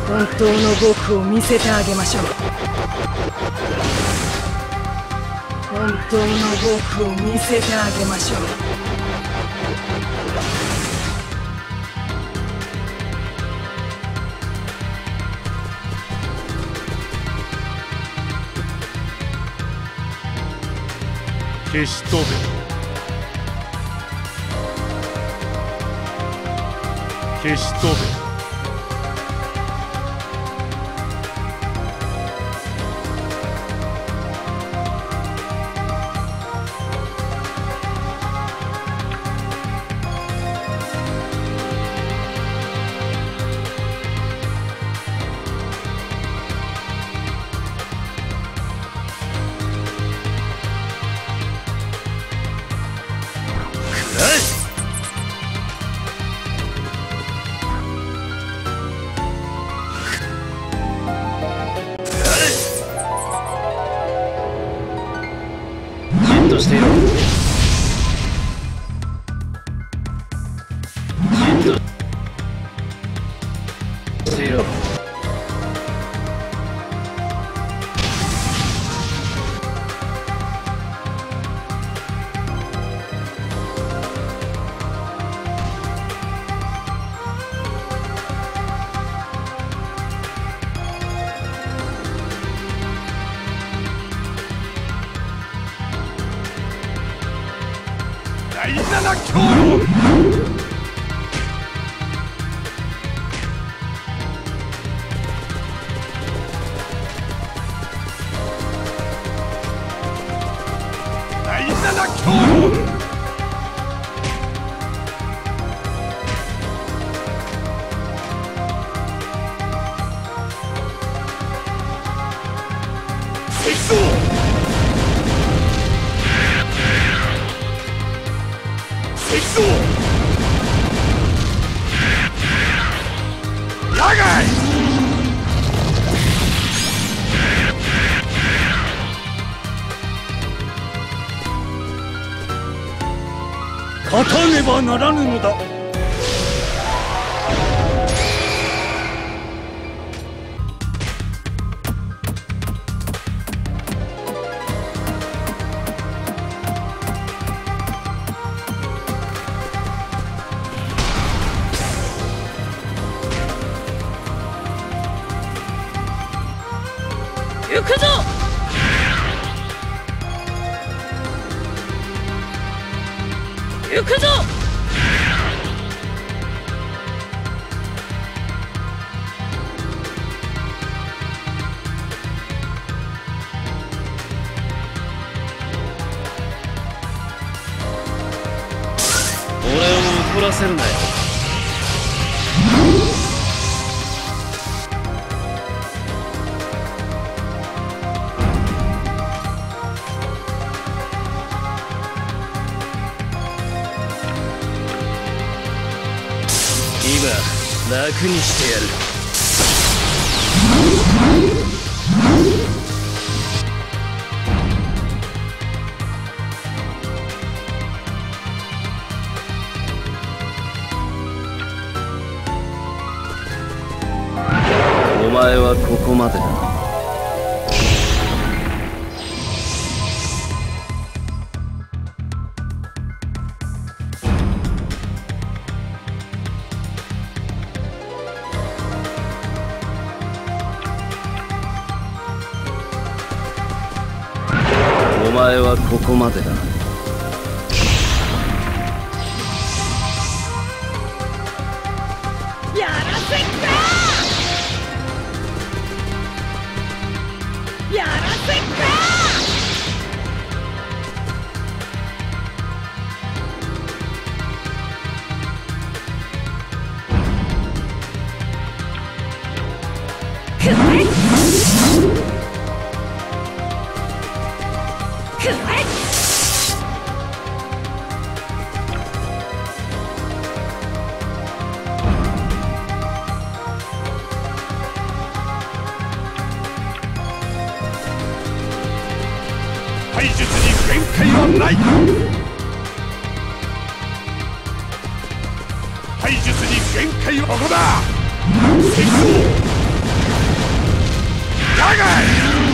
本当の僕を見せてあげましょう。本当の僕を見せてあげましょう。 消し飛べ。消し飛べ。 していろ。じっとしていろ。 第七強の第七強の敵将敵将野外勝たねばならぬのだ。 行くぞ。行くぞ。 俺を怒らせるなよ。今楽にしてやる。お前はここまでだ。お前はここまでだ。 やらせっか。やらせっか。くらえ。くらえ。 体術に限界はない。体術に限界はここだ。敵将が